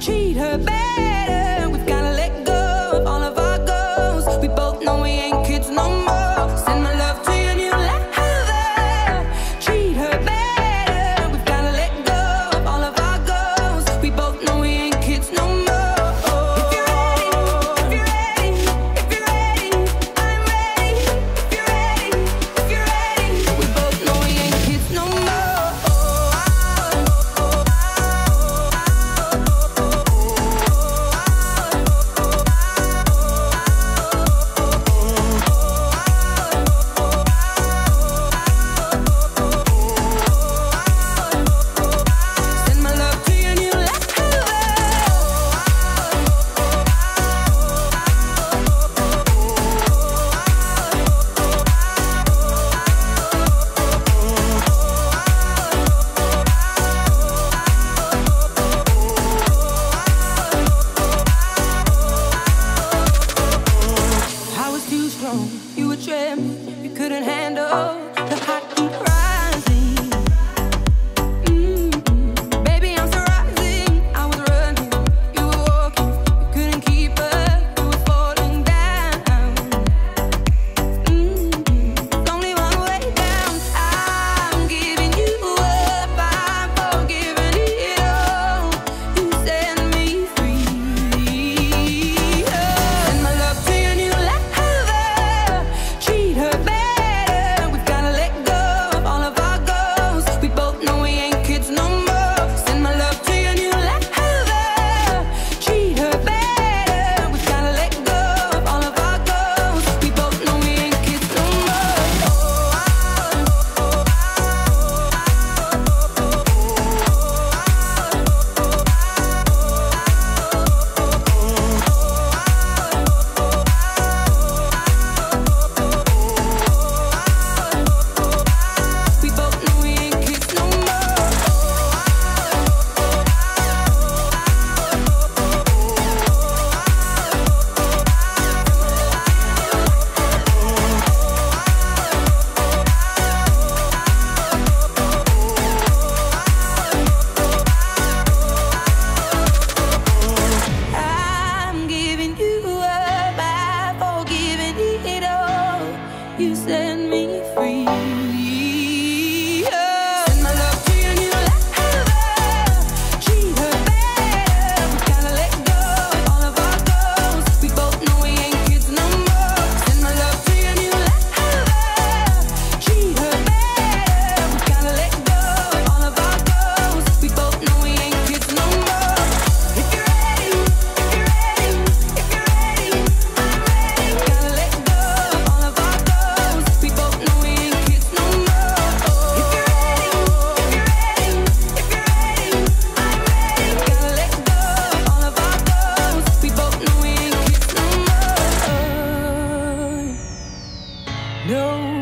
treat her better. We've gotta let go of all of our goals. We both know we ain't kids no more. Send my love to your new lover. Treat her better. We've gotta let go of all of our goals. We both know we ain't kids no more. You were trembling, you couldn't handle the hot heat rising. Baby, I'm so rising. I was running, you were walking, you couldn't keep up, you were falling down. There's only one way down. I'm giving you up, I'm forgiving it all. You set me free. Send my love to your new life. Treat her better. We've gotta let go of all of our goals. We both know we ain't kids no more. Send my love to your new lover. Treat her better. We've gotta let go of all of our goals. We both know we ain't kids no more. We both know we ain't kids no more. I'm giving you up, I've forgiven it all. You set me free. Send my love to your new lover. Treat her better. We gotta let go of all of our goals. We both know we ain't kids no more. Send my love to your new lover. Treat her better. We gotta let go of all of our goals. We both know we ain't kids no more. If you're ready, if you're ready, if you're ready, I'm ready. Gotta let go of all of our goals. We both know we ain't kids no more. If you're ready, if you're ready, if you're ready, I'm ready. Gotta let go of all of our goals. We both know we ain't kids no more. No.